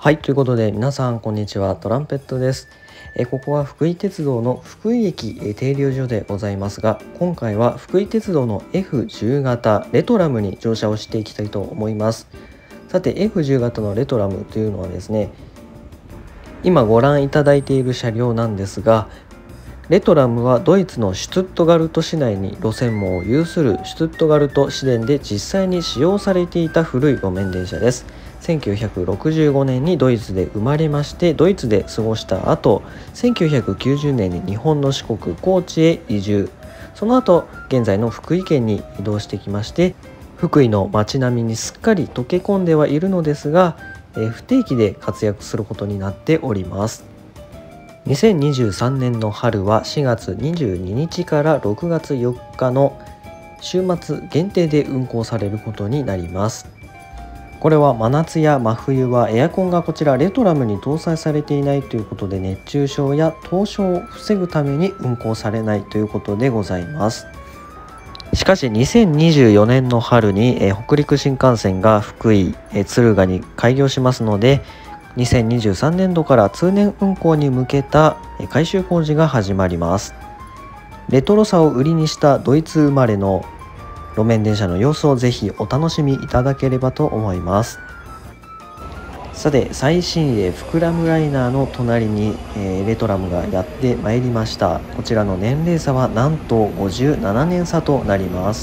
はい、ということで皆さんこんにちは、トランペットです。ここは福井鉄道の福井駅停留所でございますが、今回は福井鉄道の F10 型レトラムに乗車をしていきたいと思います。さて F10 型のレトラムというのはですね、今ご覧いただいている車両なんですが、レトラムはドイツのシュツットガルト市内に路線網を有するシュツットガルト市電で実際に使用されていた古い路面電車です。1965年にドイツで生まれまして、ドイツで過ごした後、1990年に日本の四国高知へ移住。その後現在の福井県に移動してきまして、福井の街並みにすっかり溶け込んではいるのですが、不定期で活躍することになっております。2023年の春は4月22日から6月4日の週末限定で運行されることになります。これは真夏や真冬はエアコンがこちらレトラムに搭載されていないということで、熱中症や凍傷を防ぐために運行されないということでございます。しかし2024年の春に北陸新幹線が福井敦賀に開業しますので、2023年度から通年運行に向けた改修工事が始まります。レトロさを売りにしたドイツ生まれの路面電車の様子をぜひお楽しみいただければと思います。さて最新鋭フクラムライナーの隣に、レトラムがやってまいりました。こちらの年齢差はなんと57年差となります。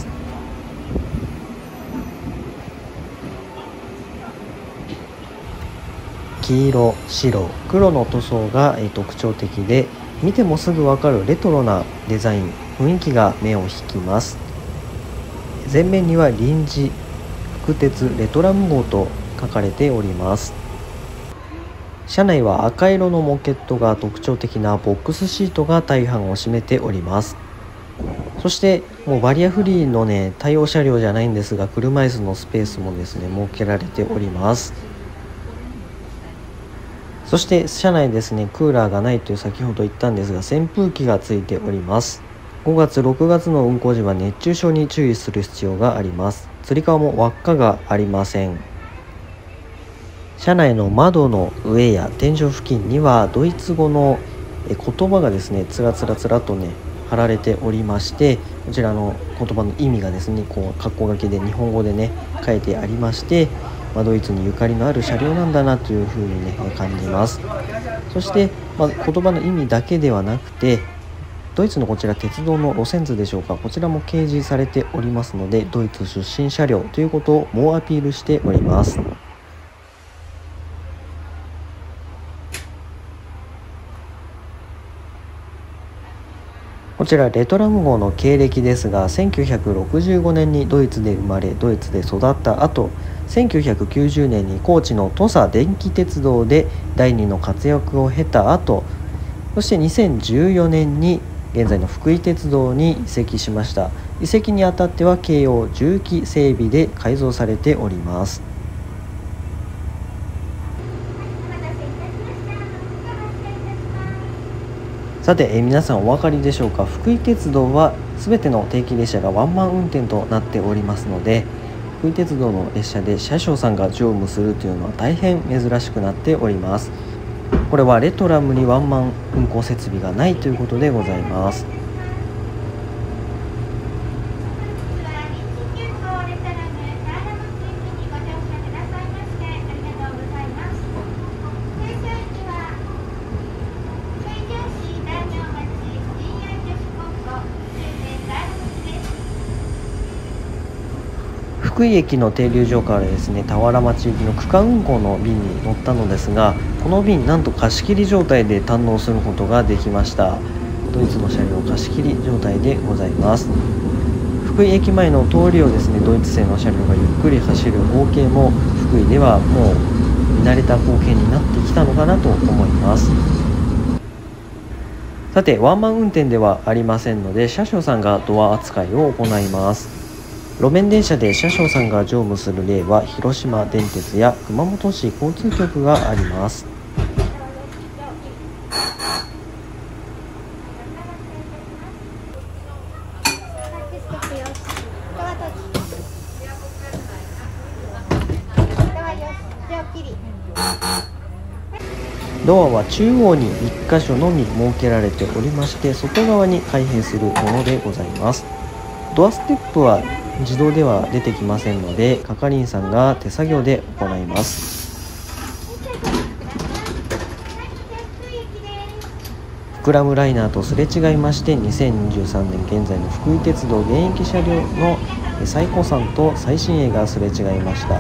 黄色、白、黒の塗装が特徴的で、見てもすぐわかるレトロなデザイン、雰囲気が目を引きます。前面には臨時福鉄レトラム号と書かれております。車内は赤色のモケットが特徴的なボックスシートが大半を占めております。そしてもうバリアフリーのね対応車両じゃないんですが、車椅子のスペースもですね設けられております。そして車内ですね、クーラーがないという先ほど言ったんですが、扇風機がついております。5月6月の運行時は熱中症に注意する必要があります。つり革も輪っかがありません。車内の窓の上や天井付近にはドイツ語の言葉がですねつらつらつらとね貼られておりまして、こちらの言葉の意味がですねこう括弧書きで日本語でね書いてありまして、ドイツにゆかりのある車両なんだなというふうにね感じます。そして、言葉の意味だけではなくて、ドイツのこちら鉄道の路線図でしょうか、こちらも掲示されておりますので、ドイツ出身車両ということを猛アピールしております。こちらレトラム号の経歴ですが、1965年にドイツで生まれドイツで育った後、1990年に高知の土佐電気鉄道で第二の活躍を経た後、そして2014年に現在の福井鉄道に移籍しました。移籍にあたっては京葉重機整備で改造されております。さて、皆さんお分かりでしょうか。福井鉄道は全ての定期列車がワンマン運転となっておりますので、福井鉄道の列車で車掌さんが乗務するというのは大変珍しくなっております。これはレトラムにワンマン運行設備がないということでございます。福井駅の停留所からですね、田原町行きの区間運行の便に乗ったのですが、この便なんと貸し切り状態で堪能することができました。ドイツの車両貸し切り状態でございます。福井駅前の通りをですね、ドイツ製の車両がゆっくり走る光景も福井ではもう見慣れた光景になってきたのかなと思います。さて、ワンマン運転ではありませんので、車掌さんがドア扱いを行います。路面電車で車掌さんが乗務する例は広島電鉄や熊本市交通局があります。 ドアは中央に1箇所のみ設けられておりまして、外側に開閉するものでございます。ドアステップは自動では出てきませんので、係員さんが手作業で行います。膨らむライナーとすれ違いまして、2023年現在の福井鉄道現役車両の最古参と最新鋭がすれ違いました。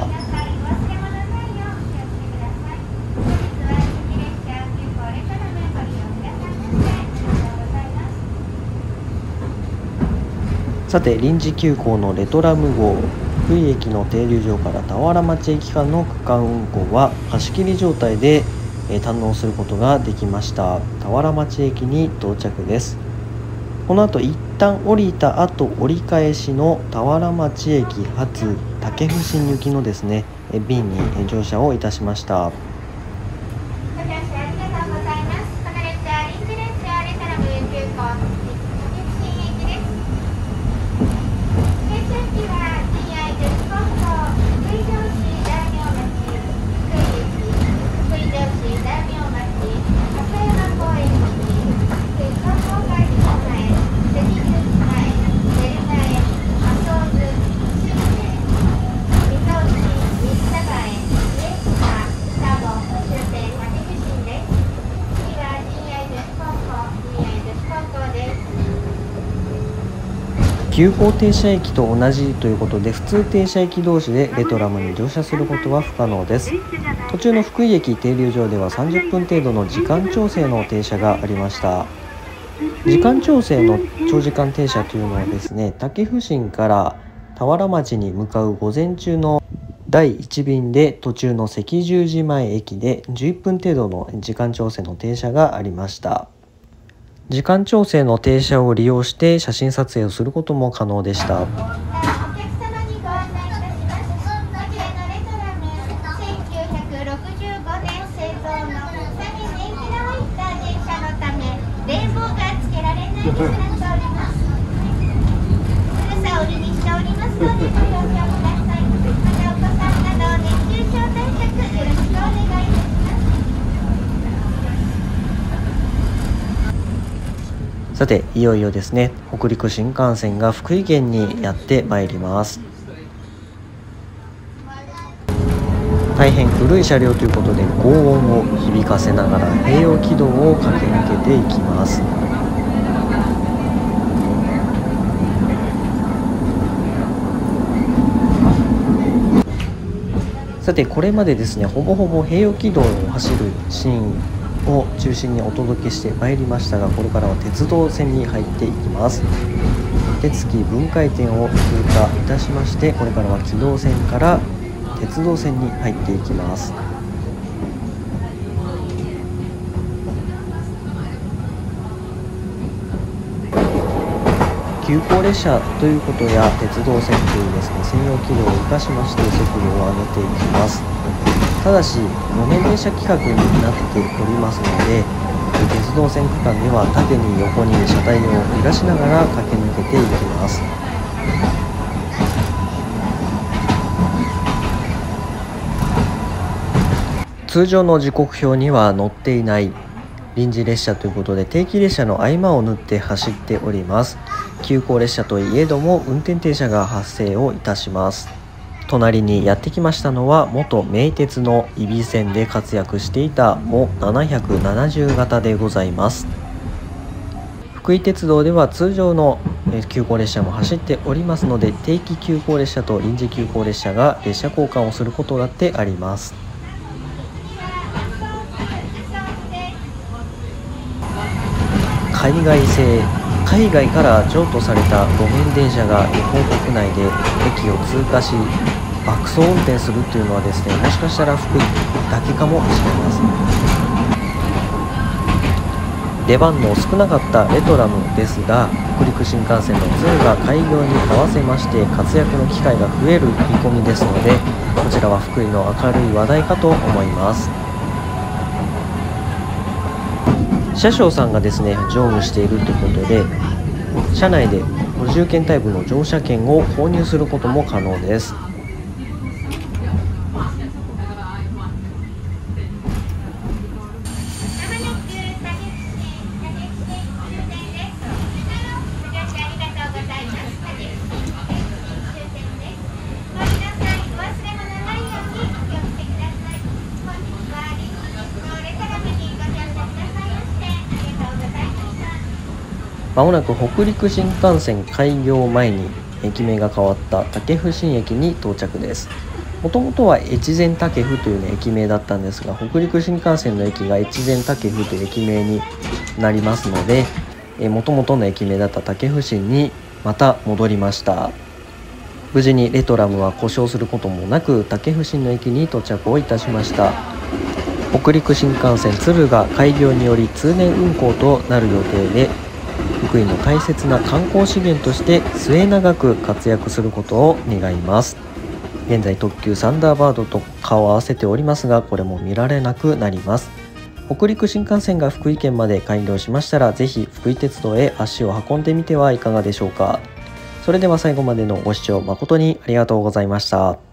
さて、臨時急行のレトラム号、福井駅の停留場から田原町駅間の区間運行は貸し切り状態で堪能することができました。田原町駅に到着です。この後一旦降りた後、折り返しの田原町駅発武生新行きのですね便に乗車をいたしました。急行停車駅と同じということで、普通停車駅同士でレトラムに乗車することは不可能です。途中の福井駅停留場では30分程度の時間調整の停車がありました。時間調整の長時間停車というのはですね、武生新から田原町に向かう午前中の第1便で途中の赤十字前駅で11分程度の時間調整の停車がありました。時間調整の停車を利用して写真撮影をすることも可能でした。さて、いよいよですね、北陸新幹線が福井県にやってまいります。大変古い車両ということで、轟音を響かせながら併用軌道を駆け抜けていきます。さて、これまでですね、ほぼほぼ併用軌道を走るシーンを中心にお届けしてまいりましたが、これからは鉄道線に入っていきます。手付分解点を通過いたしまして、これからは軌道線から鉄道線に入っていきます。急行列車ということや鉄道線というですね、専用軌道を生かしまして速度を上げていきます。ただし、路面電車規格になっておりますので、鉄道線区間では縦に横に車体を揺らしながら駆け抜けていきます。通常の時刻表には載っていない臨時列車ということで、定期列車の合間を縫って走っております。急行列車といえども運転停車が発生をいたします。隣にやってきましたのは、元名鉄の揖斐線で活躍していたも770型でございます。福井鉄道では通常の急行列車も走っておりますので、定期急行列車と臨時急行列車が列車交換をすることだってあります。海外から譲渡された路面電車が日本国内で駅を通過し爆走運転するというのはですね、もしかしたら福井だけかもしれません。出番の少なかったレトラムですが、北陸新幹線の2が開業に合わせまして活躍の機会が増える見込みですので、こちらは福井の明るい話題かと思います。車掌さんがですね乗務しているということで、車内で補充券タイプの乗車券を購入することも可能です。 まもなく北陸新幹線開業前に駅名が変わった武生新駅に到着です。もともとは越前武生という、駅名だったんですが、北陸新幹線の駅が越前武生という駅名になりますので、もともとの駅名だった武生新にまた戻りました。無事にレトラムは故障することもなく武生新の駅に到着をいたしました。北陸新幹線敦賀開業により通年運行となる予定で、福井の大切な観光資源として末永く活躍することを願います。現在特急サンダーバードと顔を合わせておりますが、これも見られなくなります。北陸新幹線が福井県まで開業しましたら、ぜひ福井鉄道へ足を運んでみてはいかがでしょうか。それでは最後までのご視聴誠にありがとうございました。